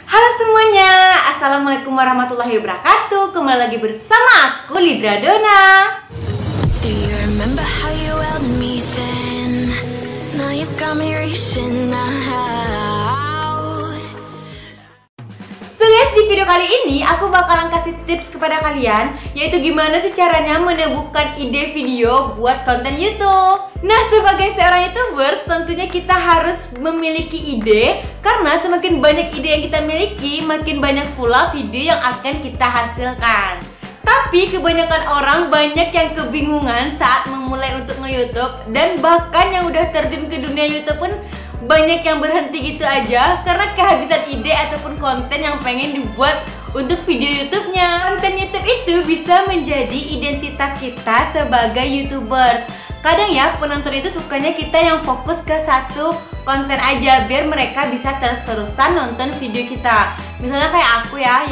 Halo semuanya, Assalamualaikum warahmatullahi wabarakatuh. Kembali lagi bersama aku, Lidra Dona. Do you remember how you held me then? Now you got me reaching out. So guys, di video kali ini aku bakalan kasih tips kepada kalian, yaitu gimana sih caranya menemukan ide video buat konten YouTube. Nah, sebagai seorang YouTuber, tentunya kita harus memiliki ide, karena semakin banyak ide yang kita miliki, makin banyak pula video yang akan kita hasilkan. Tapi kebanyakan orang banyak yang kebingungan saat memulai untuk nge-YouTube, dan bahkan yang udah terjun ke dunia YouTube pun banyak yang berhenti gitu aja karena kehabisan ide ataupun konten yang pengen dibuat untuk video YouTube-nya. Konten YouTube itu bisa menjadi identitas kita sebagai YouTuber. Kadang ya, penonton itu sukanya kita yang fokus ke satu konten aja biar mereka bisa terus-terusan nonton video kita. Misalnya kayak aku ya,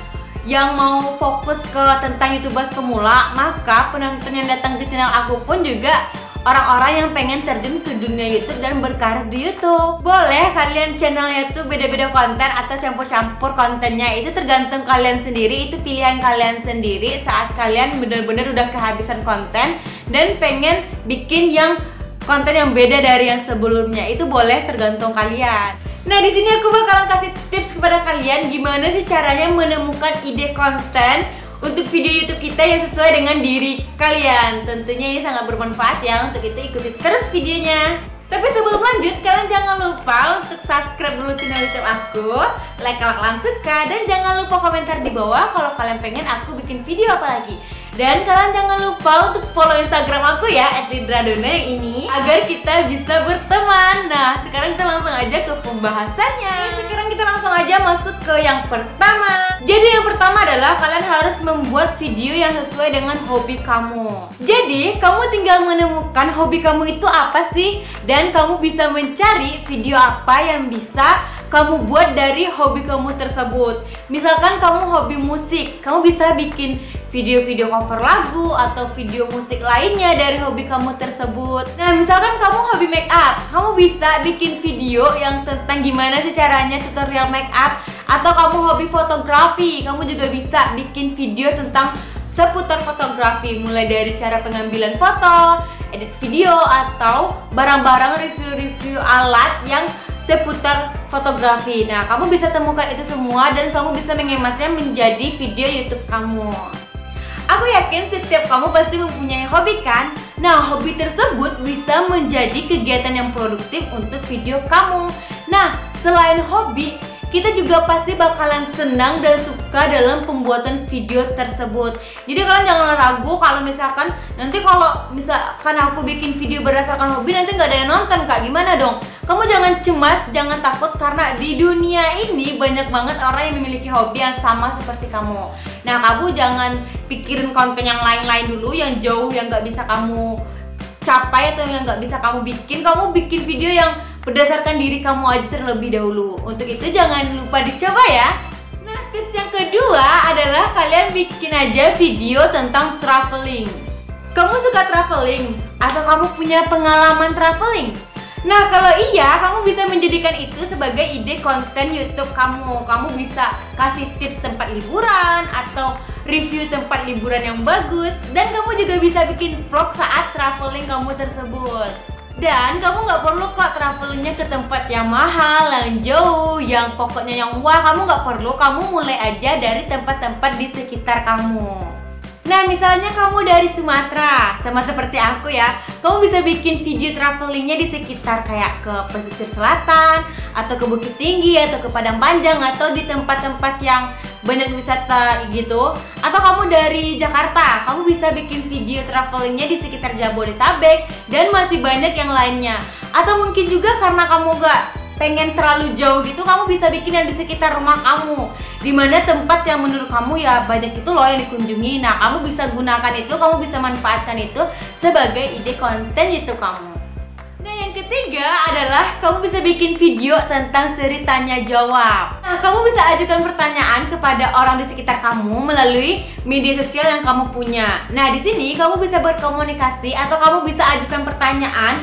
yang mau fokus ke tentang YouTubers pemula, maka penonton yang datang ke channel aku pun juga orang-orang yang pengen terjun ke dunia YouTube dan berkarir di YouTube. Boleh kalian channelnya tuh beda-beda konten atau campur-campur kontennya, itu tergantung kalian sendiri, itu pilihan kalian sendiri. Saat kalian bener-bener udah kehabisan konten dan pengen bikin yang konten yang beda dari yang sebelumnya, itu boleh, tergantung kalian. Nah, di sini aku bakalan kasih tips kepada kalian gimana sih caranya menemukan ide konten untuk video YouTube kita yang sesuai dengan diri kalian. Tentunya ini sangat bermanfaat ya, untuk itu ikuti terus videonya. Tapi sebelum lanjut, kalian jangan lupa untuk subscribe dulu channel YouTube aku, like kalau kalian suka, dan jangan lupa komentar di bawah kalau kalian pengen aku bikin video apa lagi. Dan kalian jangan lupa untuk follow Instagram aku ya, @lidradona yang ini, agar kita bisa berteman. Nah, sekarang kita langsung aja ke pembahasannya. Sekarang kita langsung aja masuk ke yang pertama. Jadi yang pertama adalah kalian harus membuat video yang sesuai dengan hobi kamu. Jadi kamu tinggal menemukan hobi kamu itu apa sih, dan kamu bisa mencari video apa yang bisa kamu buat dari hobi kamu tersebut. Misalkan kamu hobi musik, kamu bisa bikin video-video cover lagu atau video musik lainnya dari hobi kamu tersebut. Nah, misalkan kamu hobi make up, kamu bisa bikin video yang tentang gimana sih caranya tutorial make up. Atau kamu hobi fotografi, kamu juga bisa bikin video tentang seputar fotografi, mulai dari cara pengambilan foto, edit video, atau barang-barang review-review alat yang seputar fotografi. Nah, kamu bisa temukan itu semua dan kamu bisa mengemasnya menjadi video YouTube kamu. Aku yakin setiap kamu pasti mempunyai hobi kan? Nah, hobi tersebut bisa menjadi kegiatan yang produktif untuk video kamu. Nah, selain hobi, kita juga pasti bakalan senang dan suka dalam pembuatan video tersebut. Jadi kalian jangan ragu kalau misalkan nanti kalau misalkan aku bikin video berdasarkan hobi nanti nggak ada yang nonton kak, gimana dong? Kamu jangan cemas, jangan takut, karena di dunia ini banyak banget orang yang memiliki hobi yang sama seperti kamu. Nah, kamu jangan pikirin konten yang lain-lain dulu, yang jauh, yang nggak bisa kamu capai atau yang nggak bisa kamu bikin. Kamu bikin video yang berdasarkan diri kamu aja terlebih dahulu. Untuk itu jangan lupa dicoba ya. Nah, tips yang kedua adalah kalian bikin aja video tentang traveling. Kamu suka traveling? Atau kamu punya pengalaman traveling? Nah, kalau iya, kamu bisa menjadikan itu sebagai ide konten YouTube kamu. Kamu bisa kasih tips tempat liburan atau review tempat liburan yang bagus. Dan kamu juga bisa bikin vlog saat traveling kamu tersebut. Dan kamu nggak perlu kok travelingnya ke tempat yang mahal, yang jauh, yang pokoknya yang wah. Kamu nggak perlu, kamu mulai aja dari tempat-tempat di sekitar kamu. Nah, misalnya kamu dari Sumatera, sama seperti aku ya, kamu bisa bikin video travelingnya di sekitar kayak ke pesisir selatan, atau ke Bukit Tinggi, atau ke Padang Panjang, atau di tempat-tempat yang banyak wisata gitu. Atau kamu dari Jakarta, kamu bisa bikin video travelingnya di sekitar Jabodetabek, dan masih banyak yang lainnya. Atau mungkin juga karena kamu gak pengen terlalu jauh gitu, kamu bisa bikin yang di sekitar rumah kamu, dimana tempat yang menurut kamu ya banyak itu loh yang dikunjungi. Nah, kamu bisa gunakan itu, kamu bisa manfaatkan itu sebagai ide konten YouTube kamu. Nah, yang ketiga adalah kamu bisa bikin video tentang seri tanya jawab. Nah, kamu bisa ajukan pertanyaan kepada orang di sekitar kamu melalui media sosial yang kamu punya. Nah, di sini kamu bisa berkomunikasi atau kamu bisa ajukan pertanyaan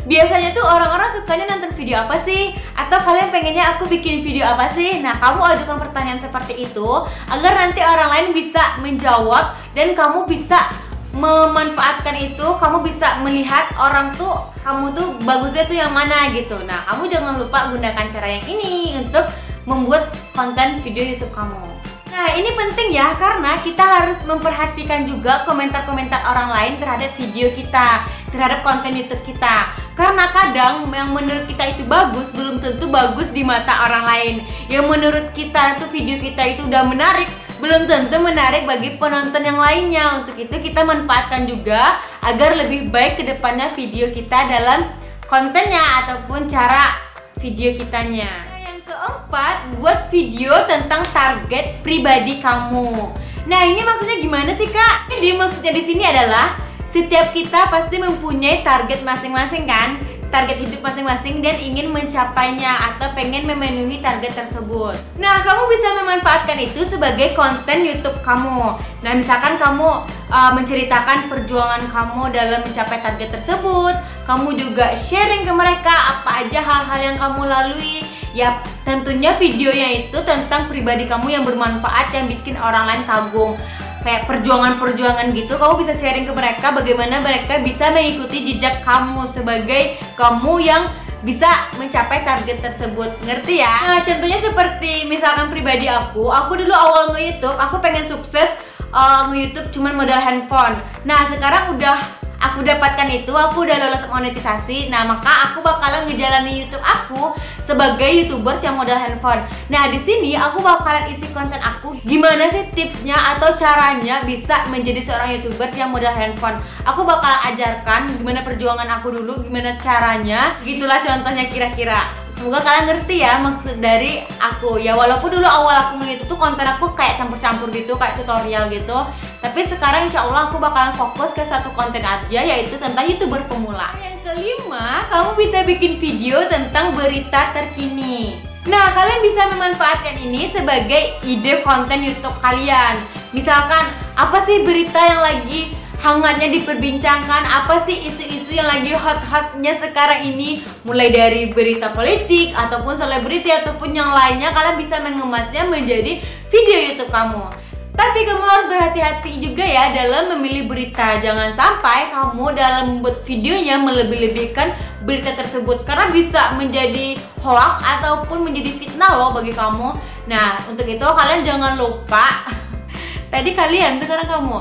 Biasanya tuh orang-orang sukanya nonton video apa sih? Atau kalian pengennya aku bikin video apa sih? Nah, kamu ajukan pertanyaan seperti itu agar nanti orang lain bisa menjawab dan kamu bisa memanfaatkan itu. Kamu bisa melihat orang tuh kamu tuh bagusnya tuh yang mana gitu. Nah, kamu jangan lupa gunakan cara yang ini untuk membuat konten video YouTube kamu. Nah, ini penting ya, karena kita harus memperhatikan juga komentar-komentar orang lain terhadap video kita, terhadap konten YouTube kita. Karena kadang yang menurut kita itu bagus, belum tentu bagus di mata orang lain. Yang menurut kita tuh video kita itu udah menarik, belum tentu menarik bagi penonton yang lainnya. Untuk itu kita manfaatkan juga agar lebih baik ke depannya video kita dalam kontennya ataupun cara video kitanya. Keempat, buat video tentang target pribadi kamu. Nah, ini maksudnya gimana sih, Kak? Jadi maksudnya di sini adalah setiap kita pasti mempunyai target masing-masing kan? Target hidup masing-masing dan ingin mencapainya atau pengen memenuhi target tersebut. Nah, kamu bisa memanfaatkan itu sebagai konten YouTube kamu. Nah, misalkan kamu menceritakan perjuangan kamu dalam mencapai target tersebut, kamu juga sharing ke mereka apa aja hal-hal yang kamu lalui. Ya, tentunya videonya itu tentang pribadi kamu yang bermanfaat, yang bikin orang lain kagum. Kayak perjuangan-perjuangan gitu, kamu bisa sharing ke mereka bagaimana mereka bisa mengikuti jejak kamu sebagai kamu yang bisa mencapai target tersebut. Ngerti ya? Nah, contohnya seperti misalkan pribadi aku dulu awal nge-YouTube, aku pengen sukses nge-YouTube cuman modal handphone. Nah, sekarang aku dapatkan itu, aku udah lolos monetisasi. Nah, maka aku bakalan ngejalani YouTube aku sebagai YouTuber yang modal handphone. Nah, di sini aku bakalan isi konten aku gimana sih tipsnya atau caranya bisa menjadi seorang YouTuber yang modal handphone. Aku bakalan ajarkan gimana perjuangan aku dulu, gimana caranya. Gitulah contohnya kira-kira. Semoga kalian ngerti ya maksud dari aku. Ya, walaupun dulu awal aku nge-YouTube tuh konten aku kayak campur-campur gitu, kayak tutorial gitu. Tapi sekarang insya Allah aku bakalan fokus ke satu konten aja, yaitu tentang YouTuber pemula. Yang kelima, kamu bisa bikin video tentang berita terkini. Nah, kalian bisa memanfaatkan ini sebagai ide konten YouTube kalian. Misalkan, apa sih berita yang lagi hangatnya diperbincangkan, apa sih isu-isu yang lagi hot-hotnya sekarang ini, mulai dari berita politik ataupun selebriti ataupun yang lainnya. Kalian bisa mengemasnya menjadi video YouTube kamu. Tapi kamu harus berhati-hati juga ya dalam memilih berita. Jangan sampai kamu dalam membuat videonya melebih-lebihkan berita tersebut, karena bisa menjadi hoax ataupun menjadi fitnah loh bagi kamu. Nah, untuk itu kalian jangan lupa tadi kalian, sekarang kamu.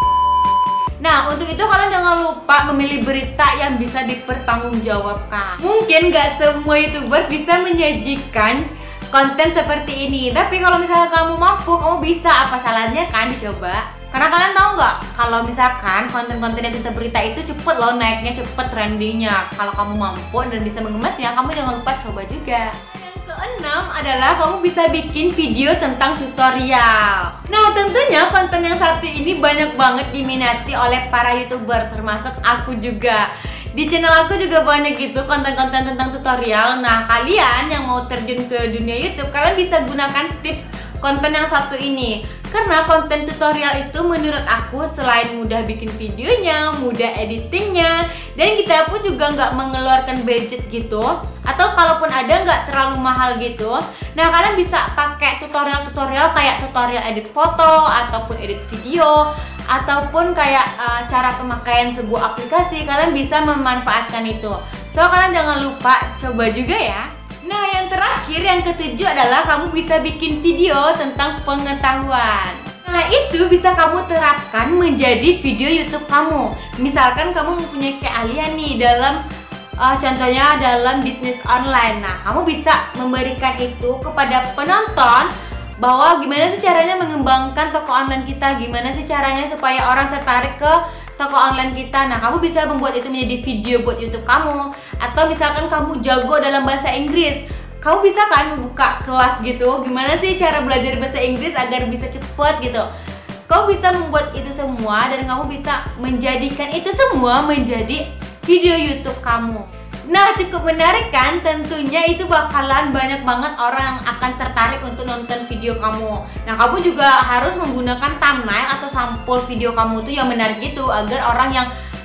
Nah, untuk itu kalian jangan lupa memilih berita yang bisa dipertanggungjawabkan. Mungkin gak semua YouTubers bisa menyajikan konten seperti ini, tapi kalau misalnya kamu mampu, kamu bisa. Apa salahnya kan dicoba? Karena kalian tahu nggak, kalau misalkan konten-konten yang tentang berita itu cepet loh naiknya, cepet trendingnya. Kalau kamu mampu dan bisa mengemasnya, kamu jangan lupa coba juga. Keenam adalah kamu bisa bikin video tentang tutorial. Nah, tentunya konten yang satu ini banyak banget diminati oleh para YouTuber, termasuk aku juga. Di channel aku juga banyak gitu konten-konten tentang tutorial. Nah, kalian yang mau terjun ke dunia YouTube, kalian bisa gunakan tips konten yang satu ini. Karena konten tutorial itu menurut aku selain mudah bikin videonya, mudah editingnya, dan kita pun juga nggak mengeluarkan budget gitu, atau kalaupun ada nggak terlalu mahal gitu. Nah, kalian bisa pakai tutorial-tutorial kayak tutorial edit foto ataupun edit video, ataupun kayak cara pemakaian sebuah aplikasi. Kalian bisa memanfaatkan itu. So, kalian jangan lupa coba juga ya. Nah, yang terakhir, yang ketujuh adalah kamu bisa bikin video tentang pengetahuan. Nah, itu bisa kamu terapkan menjadi video YouTube kamu. Misalkan kamu mempunyai keahlian nih dalam contohnya dalam bisnis online. Nah, kamu bisa memberikan itu kepada penonton bahwa gimana sih caranya mengembangkan toko online kita, gimana sih caranya supaya orang tertarik ke toko online kita. Nah, kamu bisa membuat itu menjadi video buat YouTube kamu. Atau misalkan kamu jago dalam bahasa Inggris, kamu bisa kan membuka kelas gitu, gimana sih cara belajar bahasa Inggris agar bisa cepet gitu. Kamu bisa membuat itu semua dan kamu bisa menjadikan itu semua menjadi video YouTube kamu. Nah, cukup menarik kan? Tentunya itu bakalan banyak banget orang yang akan tertarik untuk nonton video kamu. Nah, kamu juga harus menggunakan thumbnail atau sampul video kamu tuh yang menarik gitu, agar orang yang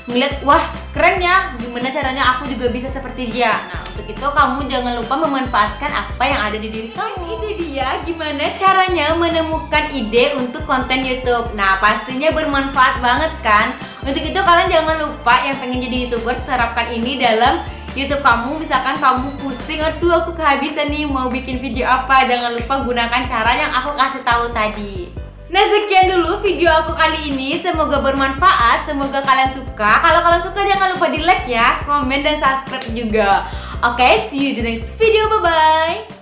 ngeliat, wah keren ya, gimana caranya aku juga bisa seperti dia. Nah untuk itu kamu jangan lupa memanfaatkan apa yang ada di diri kamu. Itu dia gimana caranya menemukan ide untuk konten YouTube. Nah pastinya bermanfaat banget kan. Untuk itu kalian jangan lupa yang pengen jadi YouTuber, terapkan ini dalam YouTube kamu. Misalkan kamu pusing, aduh aku kehabisan nih mau bikin video apa, jangan lupa gunakan cara yang aku kasih tahu tadi. Nah sekian dulu video aku kali ini, semoga bermanfaat, semoga kalian suka. Kalau kalian suka jangan lupa di like ya, komen dan subscribe juga. Oke, see you di next video, bye bye.